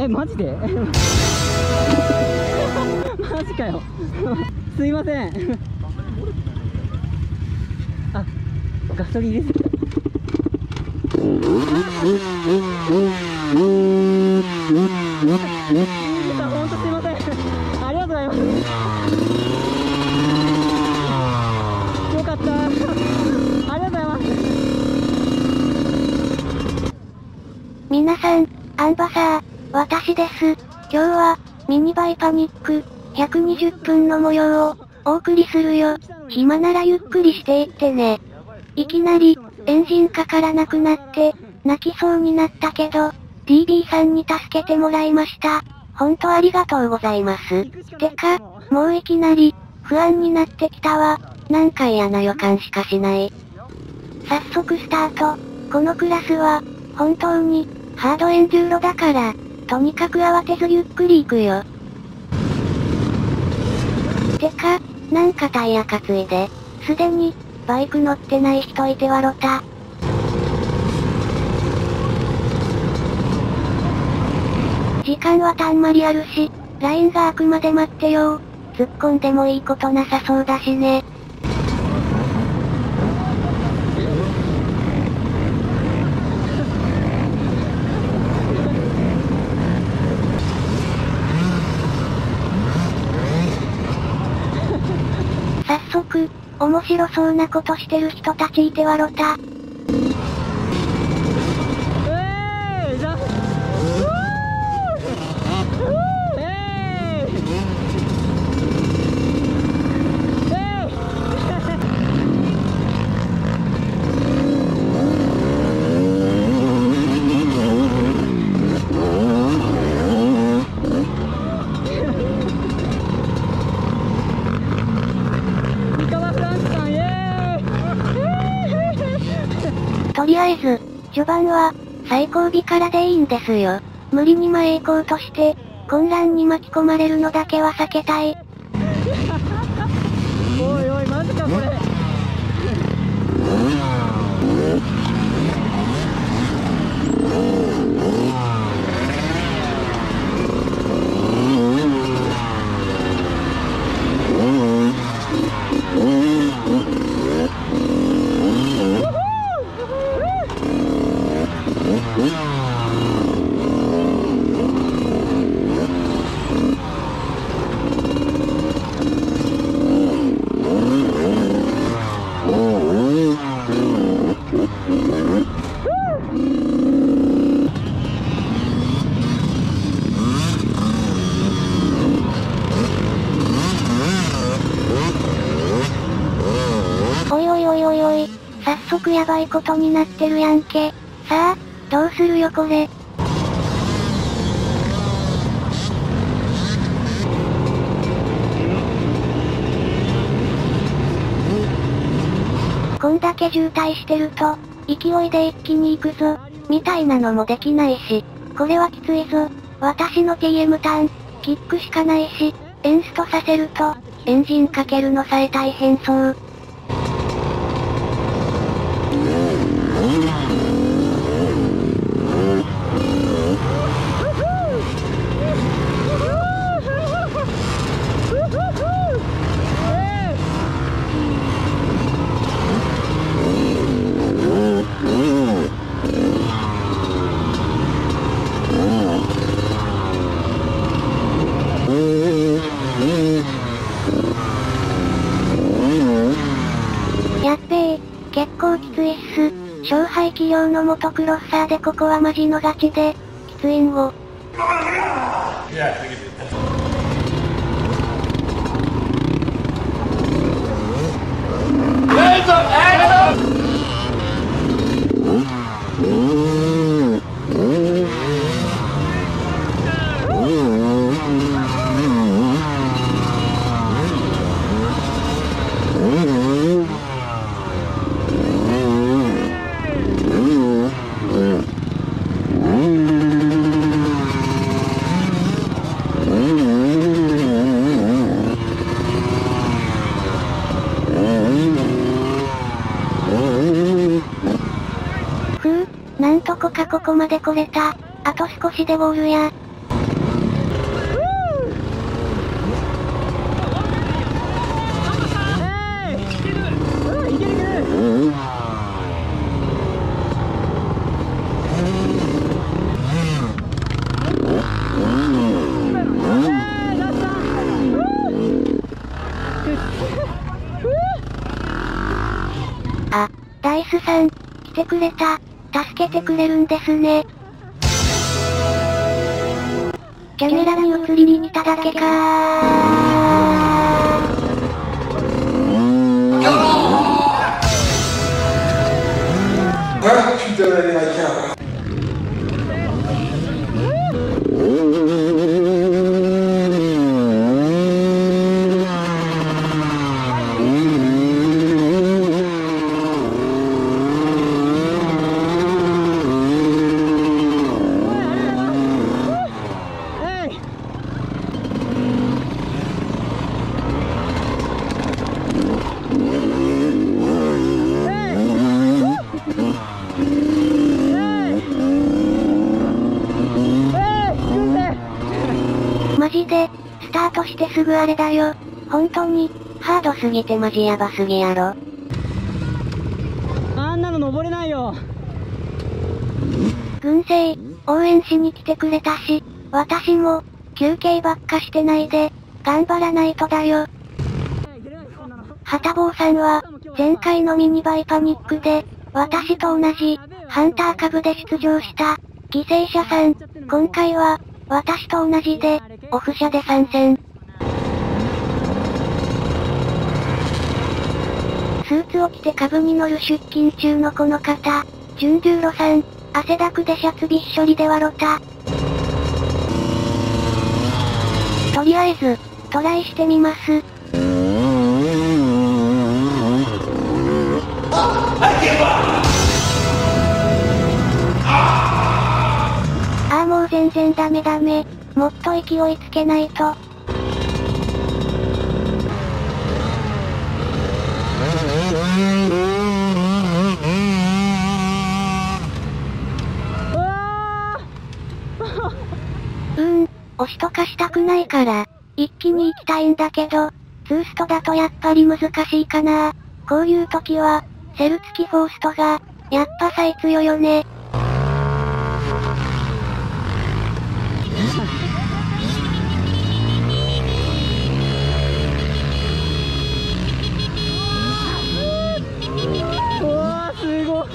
え、マジでマジかよすいませんあ、ガソリン入れてほんとすいませんありがとうございますよかったありがとうございます。 皆さん、アンバサー、私です。今日は、ミニバイパニック、120分の模様を、お送りするよ。暇ならゆっくりしていってね。いきなり、エンジンかからなくなって、泣きそうになったけど、DB さんに助けてもらいました。ほんとありがとうございます。てか、もういきなり、不安になってきたわ。なんか嫌な予感しかしない。早速スタート。このクラスは、本当に、ハードエンデューロだから、とにかく慌てずゆっくり行くよ。てか、なんかタイヤ担いで、すでに、バイク乗ってない人いてわろた。時間はたんまりあるし、ラインが開くまで待ってよ。突っ込んでもいいことなさそうだしね。早速、面白そうなことしてる人たちいてわろた。 じゃとりあえず、序盤は、最後尾からでいいんですよ。無理に前行こうとして、混乱に巻き込まれるのだけは避けたい。 おいおい、マジかこれおいおいおいおいおい、早速やばいことになってるやんけ。さあ、どうするよこれ。こんだけ渋滞してると、勢いで一気に行くぞ、みたいなのもできないし、これはきついぞ。私の TM ターン、キックしかないし、エンストさせると、エンジンかけるのさえ大変そう。やっべえ、結構きついっす。勝敗企業のモトクロッサーでここはマジのガチで、きついんを。なんとこかここまで来れた。あと少しでゴールや。 あ、ダイスさん、来てくれた。助けてくれるんですね。キャメラに映りに来ただけかー。マジで、スタートしてすぐあれだよ。本当に、ハードすぎてマジヤバすぎやろ。 あんなの登れないよ。 軍勢、応援しに来てくれたし、私も、休憩ばっかしてないで、頑張らないとだよ。はたぼうさんは、前回のミニバイパニックで、私と同じ、ハンター株で出場した、犠牲者さん。今回は、私と同じで、オフ車で参戦。スーツを着て株に乗る出勤中のこの方、準十郎さん、汗だくでシャツびっしょりで笑った。とりあえず、トライしてみます。もう全然ダメ。もっと勢いつけないと。押しとかしたくないから、一気に行きたいんだけど、ツーストだとやっぱり難しいかな。こういう時は、セル付きフォーストが、やっぱ最強よね。 すごい。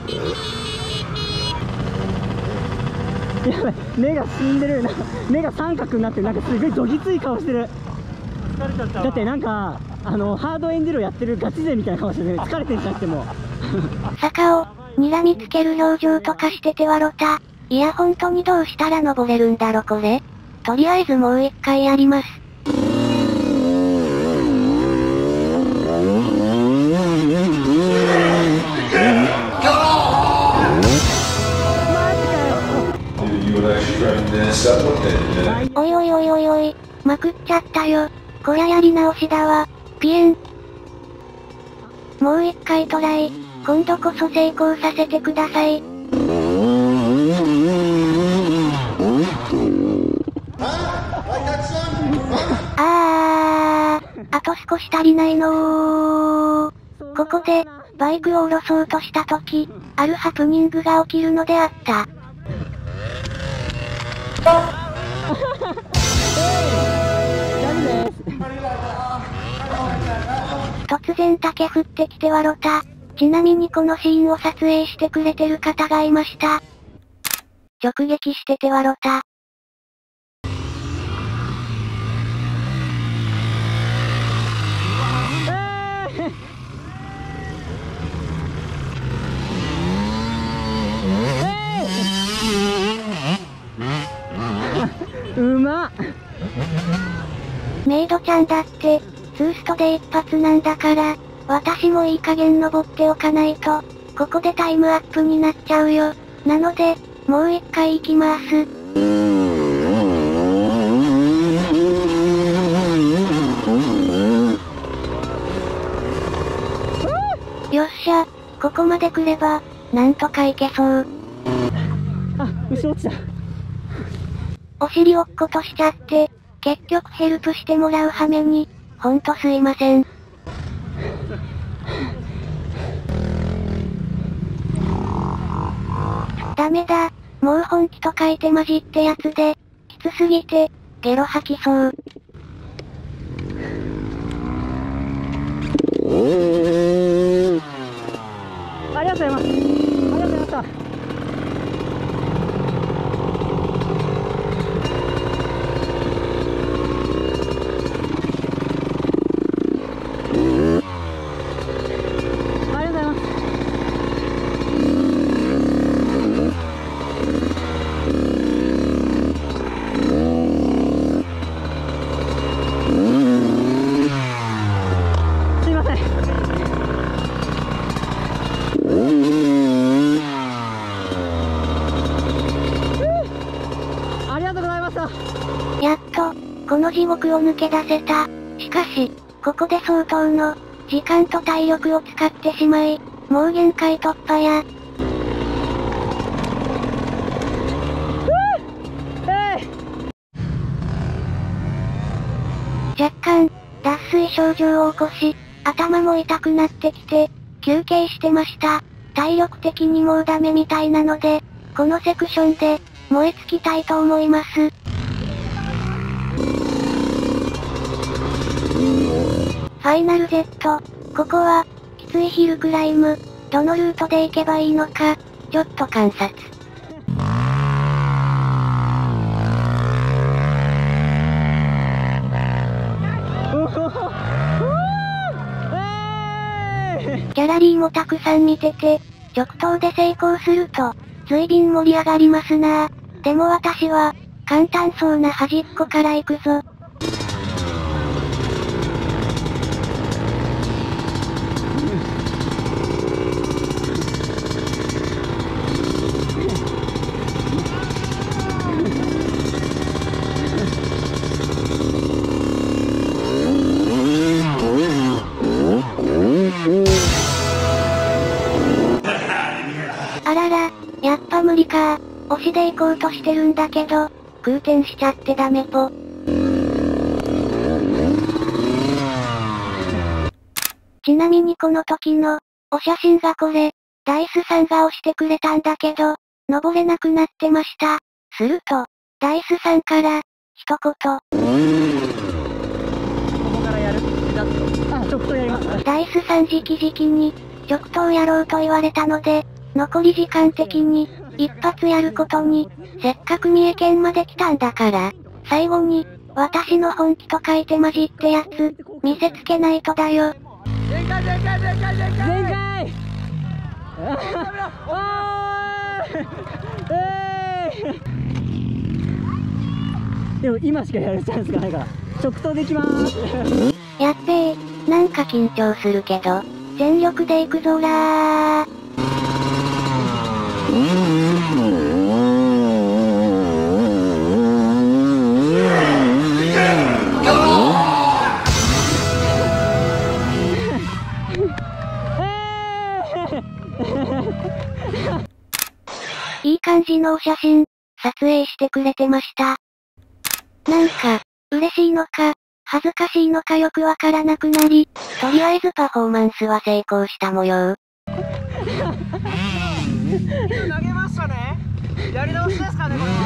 やばい、目が死んでるな。目が三角になって、なんかすごいどぎつい顔してる。だってなんか、ハードエンデュロやってるガチ勢みたいな顔してる。疲れてんじゃなくても。 坂を、睨みつける表情とかしてて笑った。いや本当にどうしたら登れるんだろこれ。とりあえずもう一回やります。おい、まくっちゃったよ。こりゃやり直しだわ。ピエン。もう一回トライ。今度こそ成功させてください。あと少し足りないのー。ここで、バイクを下ろそうとしたとき、あるハプニングが起きるのであった。突然竹降ってきて笑った。ちなみにこのシーンを撮影してくれてる方がいました。直撃してて笑った。 うまっ。 メイドちゃんだって、ツーストで一発なんだから、私もいい加減登っておかないと、ここでタイムアップになっちゃうよ。なので、もう一回行きます。よっしゃ、ここまで来れば、なんとかいけそう。 あ、後ろ落ちた。 お尻落っことしちゃって、結局ヘルプしてもらう羽目に、ほんとすいません。ダメだ、もう本気と書いてマジってやつで、きつすぎて、ゲロ吐きそう。 とうございます。ありがとうございました。 やっと、この地獄を抜け出せた。しかし、ここで相当の、時間と体力を使ってしまい、もう限界突破や。若干、脱水症状を起こし、頭も痛くなってきて、休憩してました。体力的にもうダメみたいなので、このセクションで、燃え尽きたいと思います。ファイナル Z、ここは、きついヒルクライム、どのルートで行けばいいのか、ちょっと観察。ギャラリーもたくさん見てて、直投で成功すると、随便盛り上がりますなぁ。でも私は、簡単そうな端っこから行くぞ。あらら、やっぱ無理か。押しで行こうとしてるんだけど、空転しちゃってダメぽ。ちなみにこの時の、お写真がこれ、ダイスさんが押してくれたんだけど、登れなくなってました。すると、ダイスさんから、一言。ここからやる？あ、直投やります。 ダイスさん直々に、直投やろうと言われたので、残り時間的に、一発やることに、せっかく三重県まで来たんだから、最後に、私の本気と書いてマジってやつ、見せつけないとだよ。 全開全開全開全開全開でも今しかやるチャンスがないから、直投できまーす。 やっべえ、なんか緊張するけど、全力で行くぞらー。いい感じのお写真、撮影してくれてました。なんか、嬉しいのか、恥ずかしいのかよくわからなくなり、とりあえずパフォーマンスは成功した模様。 投げましたね。やり直しですかね、これ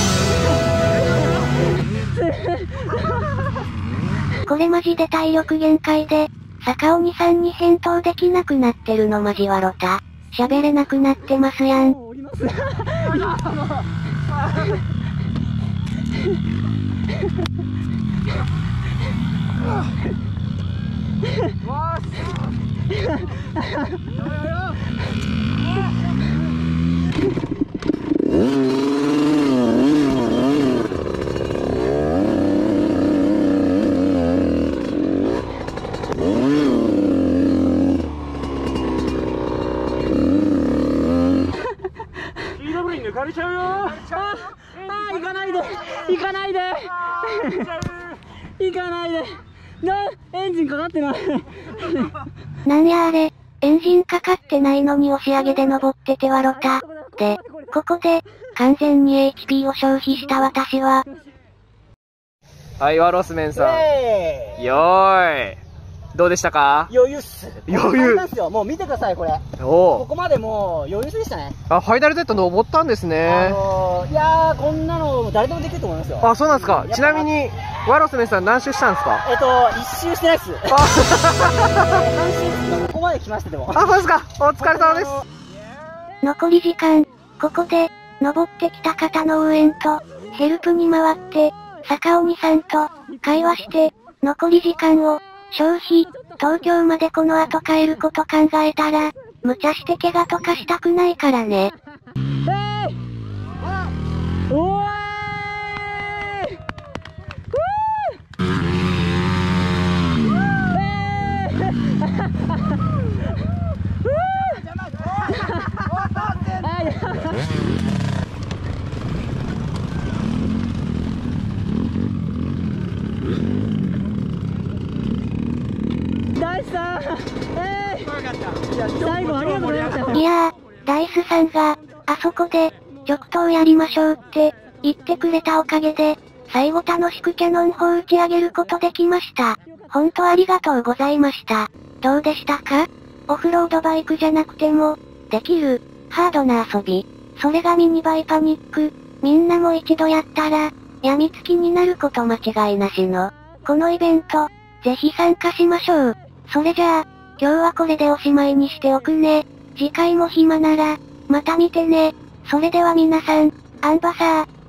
は。これマジで体力限界で、坂鬼さんに返答できなくなってるのマジわろた。喋れなくなってますやん。 抜かれちゃうよ。 行かないで行かないで行かないで。エンジンかかってない。 なんやあれ、エンジンかかってないのに押し上げで登っててわろた。で、ここで、完全に HP を消費した私は。 はい、ワロスメンさん。よーい。どうでしたか？ 余裕っす。 余裕なんですよ。もう見てください、これ。 おここまでもう余裕でしたね。 あ、ファイナル Z 登ったんですね。 いやー、こんなの誰でもできると思いますよ。 あ、そうなんですか。ちなみに、ワロスメンさん何周したんですか？ 一周してないっす。3周です。ここまで来ましたでも。 あ、そうですか。お疲れ様です。 残り時間、ここで、登ってきた方の応援と、ヘルプに回って、坂鬼さんと、会話して、残り時間を、消費、東京までこの後帰ること考えたら、無茶して怪我とかしたくないからね。 おーい大地さん、最後ありがとうございました。 いやー、ダイスさんが、あそこで、直投やりましょうって、言ってくれたおかげで、最後楽しくキャノン砲打ち上げることできました。ほんとありがとうございました。どうでしたか？オフロードバイクじゃなくても、できる、ハードな遊び。それがミニバイパニック。みんなも一度やったら、病みつきになること間違いなしの。このイベント、ぜひ参加しましょう。それじゃあ、今日はこれでおしまいにしておくね。次回も暇なら、また見てね。それでは皆さん、アンバサー。